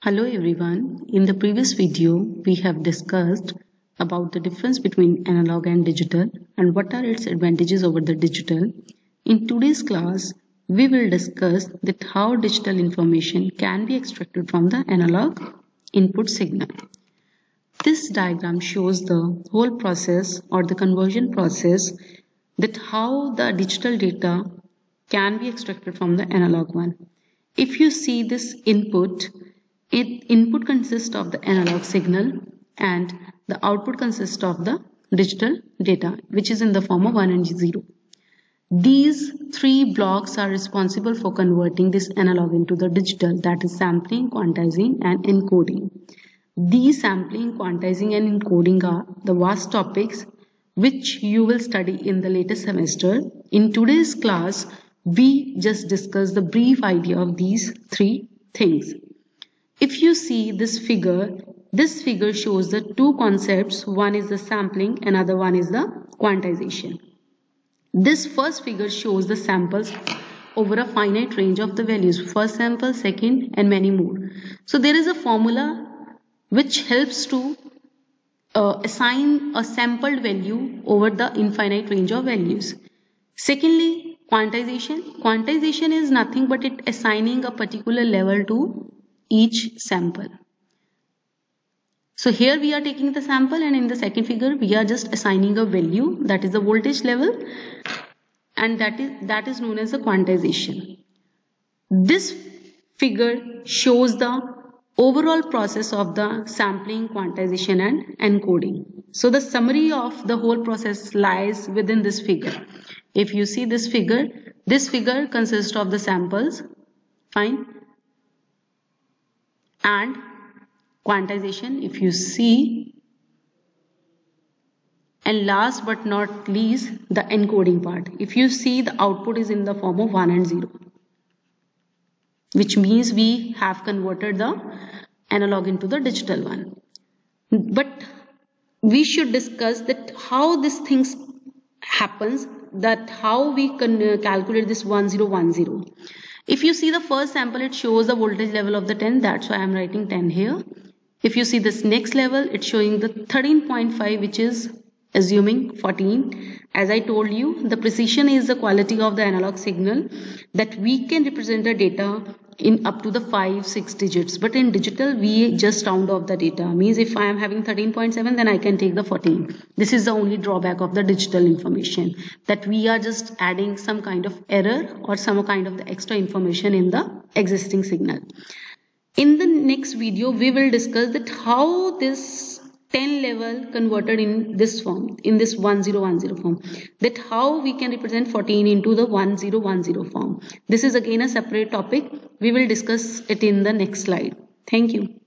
Hello everyone. In the previous video, we have discussed about the difference between analog and digital and what are its advantages over the digital. In today's class, we will discuss that how digital information can be extracted from the analog input signal. This diagram shows the whole process or the conversion process, that how the digital data can be extracted from the analog one. If you see this input consists of the analog signal and the output consists of the digital data, which is in the form of 1 and 0. These three blocks are responsible for converting this analog into the digital, that is sampling, quantizing and encoding. These sampling, quantizing and encoding are the vast topics which you will study in the latest semester. In today's class, we just discuss the brief idea of these three things. If you see this figure shows the two concepts. One is the sampling, another one is the quantization. This first figure shows the samples over a finite range of the values. First sample, second and many more. So there is a formula which helps to assign a sampled value over the infinite range of values. Secondly, quantization. Quantization is nothing but it assigning a particular level to each sample. So here we are taking the sample, and in the second figure we are just assigning a value, that is the voltage level, and that is known as the quantization. This figure shows the overall process of the sampling, quantization and encoding. So the summary of the whole process lies within this figure. If you see this figure consists of the samples, fine, and quantization, if you see, and last but not least the encoding part. If you see, the output is in the form of 1 and 0, which means we have converted the analog into the digital one. But we should discuss that how these things happens, that how we can calculate this 1010. If you see the first sample, it shows the voltage level of the 10, that's why I am writing 10 here. If you see this next level, it's showing the 13.5, which is assuming 14. As I told you, the precision is the quality of the analog signal, that we can represent the data in up to the 5-6 digits, but in digital we just round off the data. Means if I am having 13.7, then I can take the 14. This is the only drawback of the digital information, that we are just adding some kind of error or some kind of the extra information in the existing signal. In the next video, we will discuss that how this 10 level converted in this form, in this 1010 form, that how we can represent 14 into the 1010 form. This is again a separate topic. We will discuss it in the next slide. Thank you.